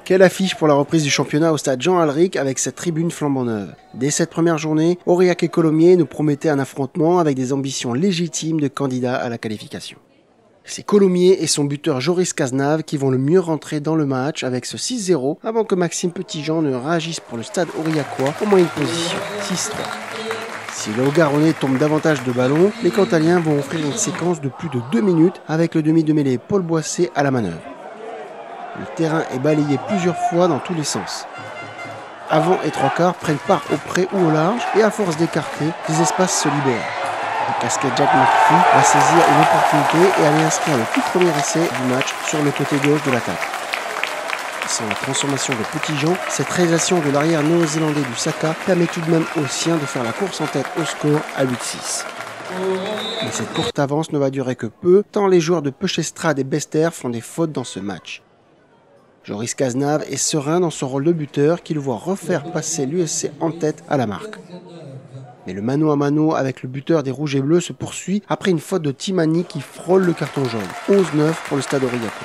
Quelle affiche pour la reprise du championnat au stade Jean Alric avec cette tribune flambant neuve. Dès cette première journée, Aurillac et Colomiers nous promettaient un affrontement avec des ambitions légitimes de candidats à la qualification. C'est Colomiers et son buteur Joris Cazenave qui vont le mieux rentrer dans le match avec ce 6-0 avant que Maxime Petitjean ne réagisse pour le stade aurillacois en moyenne position, 6-3. Si le Haut-Garonnais tombe davantage de ballons, les Cantaliens vont offrir une séquence de plus de 2 minutes avec le demi de mêlée Paul Boissé à la manœuvre. Le terrain est balayé plusieurs fois dans tous les sens. Avant et trois quarts prennent part au près ou au large et à force d'écarter, les espaces se libèrent. Le casquette Jack McPhee va saisir une opportunité et aller inscrire le tout premier essai du match sur le côté gauche de l'attaque. Sans la transformation de Petitjean, cette réalisation de l'arrière néo-zélandais du Saka permet tout de même aux siens de faire la course en tête au score à 8-6. Mais cette courte avance ne va durer que peu, tant les joueurs de Pechestrade et Bester font des fautes dans ce match. Joris Cazenave est serein dans son rôle de buteur qui le voit refaire passer l'USC en tête à la marque. Mais le mano à mano avec le buteur des Rouges et Bleus se poursuit après une faute de Timani qui frôle le carton jaune. 11-9 pour le stade aurillacois.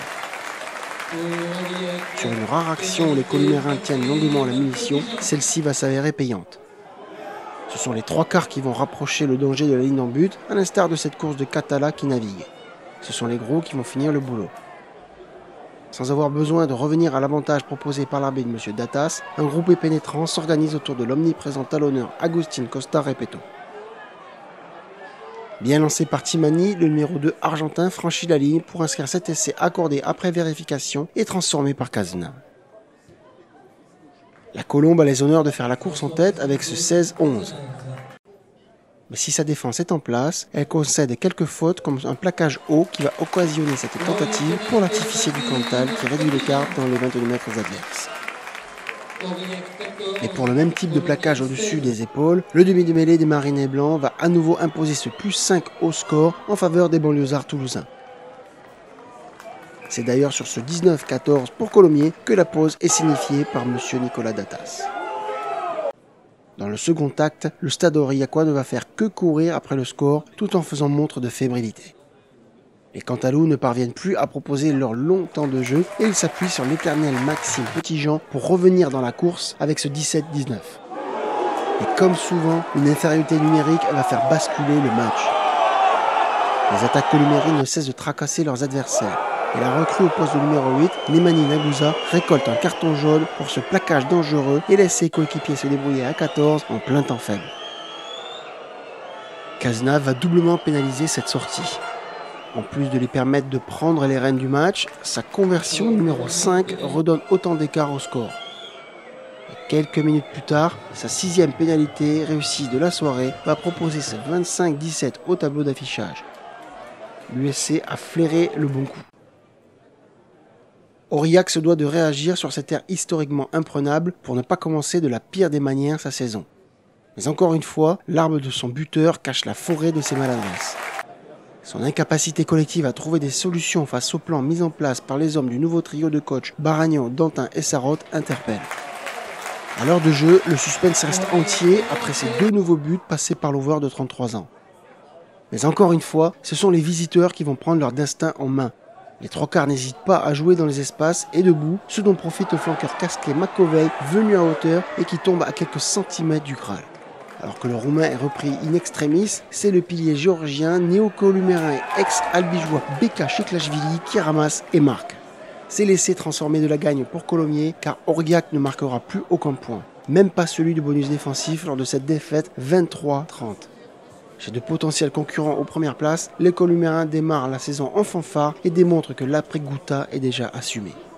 Sur une rare action où les Colomérins tiennent longuement la munition, celle-ci va s'avérer payante. Ce sont les trois quarts qui vont rapprocher le danger de la ligne en but, à l'instar de cette course de Catala qui navigue. Ce sont les gros qui vont finir le boulot. Sans avoir besoin de revenir à l'avantage proposé par l'arbitre M. Datas, un groupé pénétrant s'organise autour de l'omniprésent talonneur Agustin Costa Repeto. Bien lancé par Timani, le numéro 2 argentin franchit la ligne pour inscrire cet essai accordé après vérification et transformé par Cazenave. La Colombe a les honneurs de faire la course en tête avec ce 16-11. Mais si sa défense est en place, elle concède quelques fautes comme un plaquage haut qui va occasionner cette tentative pour l'artificier du Cantal qui réduit l'écart dans les 22 mètres adverses. Et pour le même type de plaquage au-dessus des épaules, le demi de mêlée des Marinés Blancs va à nouveau imposer ce plus 5 au score en faveur des banlieusards toulousains. C'est d'ailleurs sur ce 19-14 pour Colomiers que la pause est signifiée par M. Nicolas Datas. Dans le second acte, le stade aurillacois ne va faire que courir après le score tout en faisant montre de fébrilité. Les Cantalous ne parviennent plus à proposer leur long temps de jeu et ils s'appuient sur l'éternel Maxime Petitjean pour revenir dans la course avec ce 17-19. Et comme souvent, une infériorité numérique va faire basculer le match. Les attaques colomériennes ne cessent de tracasser leurs adversaires. Et la recrue au poste de numéro 8, Nemani Nagouza, récolte un carton jaune pour ce plaquage dangereux et laisse ses coéquipiers se débrouiller à 14 en plein temps faible. Cazenave va doublement pénaliser cette sortie. En plus de lui permettre de prendre les rênes du match, sa conversion numéro 5 redonne autant d'écart au score. Et quelques minutes plus tard, sa 6e pénalité réussie de la soirée va proposer ce 25-17 au tableau d'affichage. L'USC a flairé le bon coup. Aurillac se doit de réagir sur cette ère historiquement imprenable pour ne pas commencer de la pire des manières sa saison. Mais encore une fois, l'arbre de son buteur cache la forêt de ses maladresses. Son incapacité collective à trouver des solutions face au plan mis en place par les hommes du nouveau trio de coach Baragnan, Dantin et Sarraute interpelle. À l'heure de jeu, le suspense reste entier après ces 2 nouveaux buts passés par l'ouvreur de 33 ans. Mais encore une fois, ce sont les visiteurs qui vont prendre leur destin en main. Les trois quarts n'hésitent pas à jouer dans les espaces et debout, ce dont profite le flanqueur casqué Makovey venu à hauteur et qui tombe à quelques centimètres du Graal. Alors que le Roumain est repris in extremis, c'est le pilier géorgien, néo-columérin et ex-albigeois Beka Chiklashvili qui ramasse et marque. C'est l'essai transformé de la gagne pour Colomiers car Aurillac ne marquera plus aucun point, même pas celui du bonus défensif lors de cette défaite 23-30. Chez de potentiels concurrents aux premières places, les Colomériens démarrent la saison en fanfare et démontrent que l'après-Gouta est déjà assumé.